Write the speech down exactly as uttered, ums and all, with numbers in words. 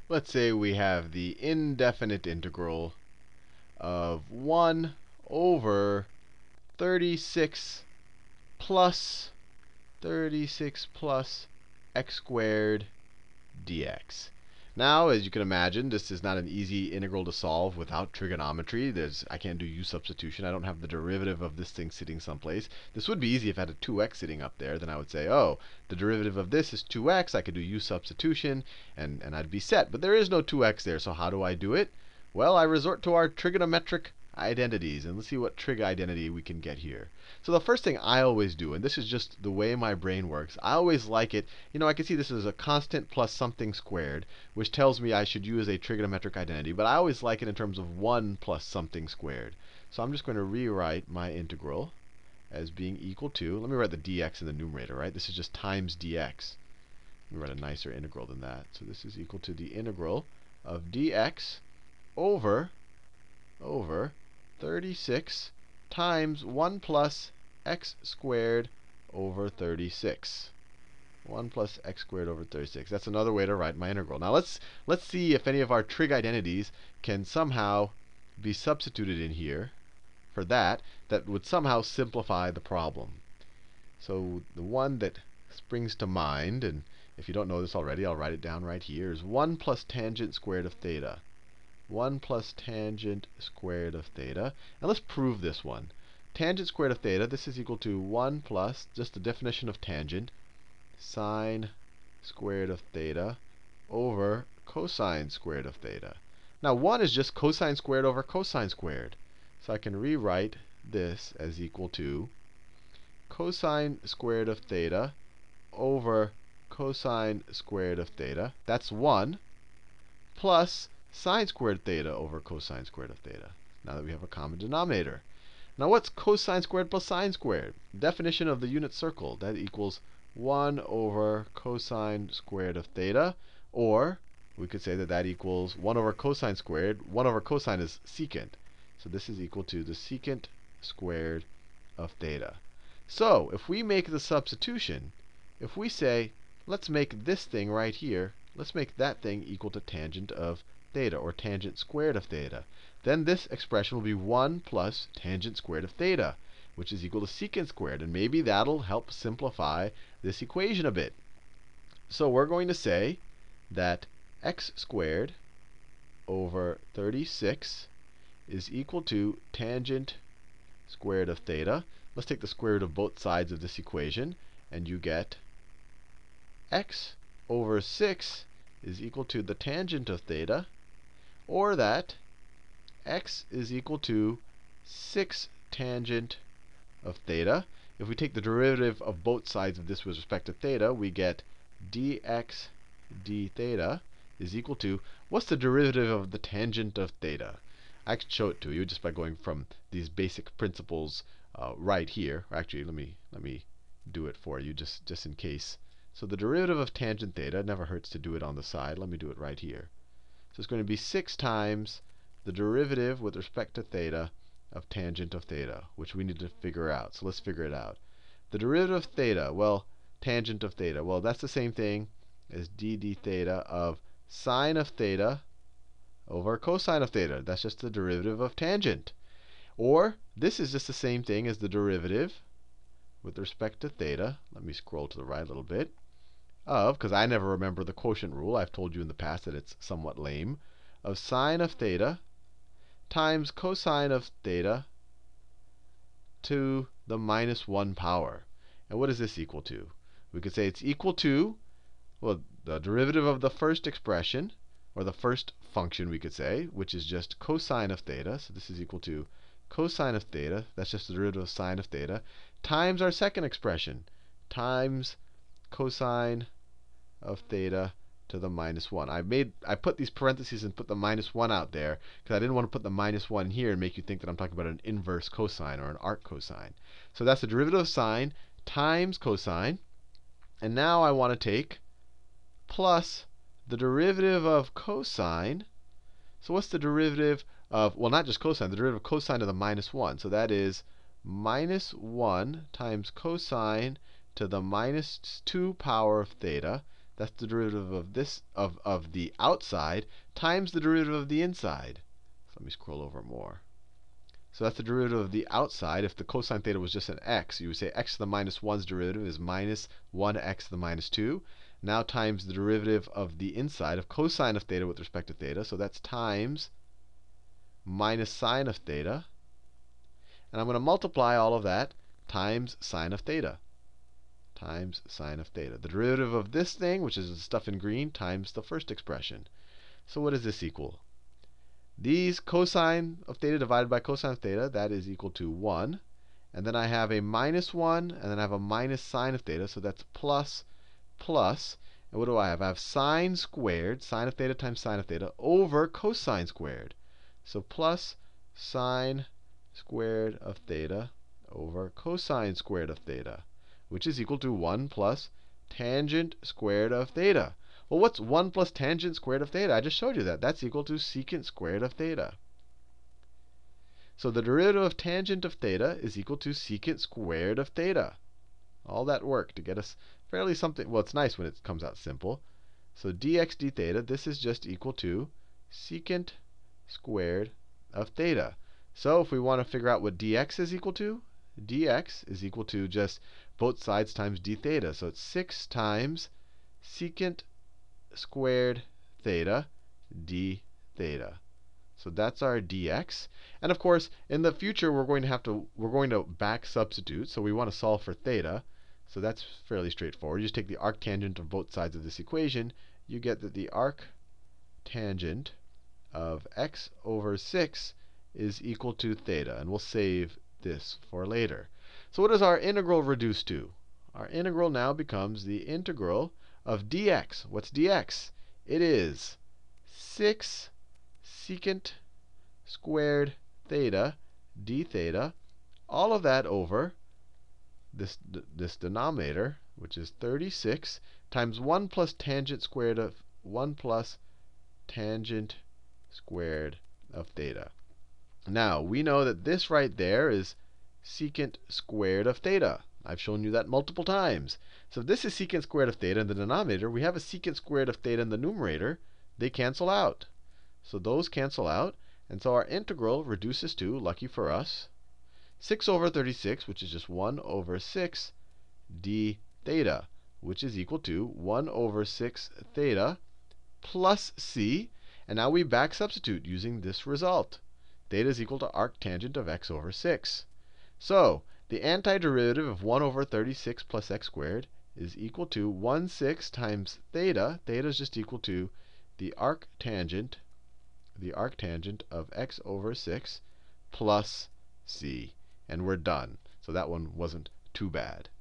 let's say we have the indefinite integral of one over thirty-six plus thirty-six plus x squared dx. Now, as you can imagine, this is not an easy integral to solve without trigonometry. There's, I can't do u substitution. I don't have the derivative of this thing sitting someplace. This would be easy if I had a two x sitting up there. Then I would say, oh, the derivative of this is two x. I could do u substitution, and, and I'd be set. But there is no two x there, so how do I do it? Well, I resort to our trigonometric identities. And let's see what trig identity we can get here. So the first thing I always do, and this is just the way my brain works, I always like it. You know, I can see this as a constant plus something squared, which tells me I should use a trigonometric identity. But I always like it in terms of one plus something squared. So I'm just going to rewrite my integral as being equal to, let me write the dx in the numerator, right? This is just times dx. Let me write a nicer integral than that. So this is equal to the integral of dx over, over thirty-six times one plus x squared over thirty-six. one plus x squared over thirty-six. That's another way to write my integral. Now let's let's see if any of our trig identities can somehow be substituted in here for that, that would somehow simplify the problem. So the one that springs to mind, and if you don't know this already, I'll write it down right here, is one plus tangent squared of theta. one plus tangent squared of theta. And let's prove this one. Tangent squared of theta, this is equal to one plus, just the definition of tangent, sine squared of theta over cosine squared of theta. Now, one is just cosine squared over cosine squared. So I can rewrite this as equal to cosine squared of theta over cosine squared of theta. That's one plus sine squared theta over cosine squared of theta. Now that we have a common denominator. Now what's cosine squared plus sine squared? Definition of the unit circle. That equals one over cosine squared of theta. Or we could say that that equals one over cosine squared. one over cosine is secant. So this is equal to the secant squared of theta. So if we make the substitution, if we say, let's make this thing right here, let's make that thing equal to tangent of theta, or tangent squared of theta. Then this expression will be one plus tangent squared of theta, which is equal to secant squared. And maybe that'll help simplify this equation a bit. So we're going to say that x squared over thirty-six is equal to tangent squared of theta. Let's take the square root of both sides of this equation, and you get x over six is equal to the tangent of theta, or that x is equal to six tangent of theta. If we take the derivative of both sides of this with respect to theta, we get dx d theta is equal to, what's the derivative of the tangent of theta? I can show it to you just by going from these basic principles uh, right here. Actually, let me let me do it for you just, just in case. So the derivative of tangent theta, it never hurts to do it on the side. Let me do it right here. So it's going to be six times the derivative with respect to theta of tangent of theta, which we need to figure out. So let's figure it out. The derivative of theta, well, tangent of theta, well, that's the same thing as d d theta of sine of theta over cosine of theta. That's just the derivative of tangent. Or this is just the same thing as the derivative with respect to theta. Let me scroll to the right a little bit. Of, because I never remember the quotient rule. I've told you in the past that it's somewhat lame. Of sine of theta times cosine of theta to the minus one power. And what is this equal to? We could say it's equal to, well, the derivative of the first expression, or the first function, we could say, which is just cosine of theta. So this is equal to cosine of theta. That's just the derivative of sine of theta, times our second expression, times cosine of theta to the minus one. I made I put these parentheses and put the minus one out there because I didn't want to put the minus one here and make you think that I'm talking about an inverse cosine or an arc cosine. So that's the derivative of sine times cosine. And now I want to take plus the derivative of cosine. So what's the derivative of, well, not just cosine, the derivative of cosine to the minus one. So that is minus one times cosine to the minus two power of theta. That's the derivative of this of, of the outside times the derivative of the inside. So let me scroll over more. So that's the derivative of the outside. If the cosine theta was just an x, you would say x to the minus one's derivative is minus one x to the minus two. Now times the derivative of the inside of cosine of theta with respect to theta. So that's times minus sine of theta. And I'm going to multiply all of that times sine of theta. Times sine of theta. The derivative of this thing, which is the stuff in green, times the first expression. So what does this equal? These cosine of theta divided by cosine of theta, that is equal to one. And then I have a minus one, and then I have a minus sine of theta. So that's plus, plus. And what do I have? I have sine squared, sine of theta times sine of theta, over cosine squared. So plus sine squared of theta over cosine squared of theta, which is equal to one plus tangent squared of theta. Well, what's one plus tangent squared of theta? I just showed you that. That's equal to secant squared of theta. So the derivative of tangent of theta is equal to secant squared of theta. All that work to get us fairly something. Well, it's nice when it comes out simple. So dx d theta, this is just equal to secant squared of theta. So if we want to figure out what dx is equal to, dx is equal to just both sides times d theta. So it's six times secant squared theta d theta. So that's our dx. And of course, in the future, we're going to have to we're going to back substitute. So we want to solve for theta. So that's fairly straightforward. You just take the arctangent of both sides of this equation. You get that the arctangent of x over six is equal to theta. And we'll save this for later. So what does our integral reduce to? Our integral now becomes the integral of dx. What's dx? It is six secant squared theta d theta, all of that over this, this denominator, which is thirty-six, times one plus tangent squared of one plus tangent squared of theta. Now, we know that this right there is secant squared of theta. I've shown you that multiple times. So if this is secant squared of theta in the denominator, we have a secant squared of theta in the numerator. They cancel out. So those cancel out. And so our integral reduces to, lucky for us, six over thirty-six, which is just one over six d theta, which is equal to one over six theta plus c. And now we back substitute using this result. Theta is equal to arctangent of x over six. So the antiderivative of one over thirty-six plus x squared is equal to one sixth times theta. Theta is just equal to the arctangent, the arctangent of x over six plus c. And we're done. So that one wasn't too bad.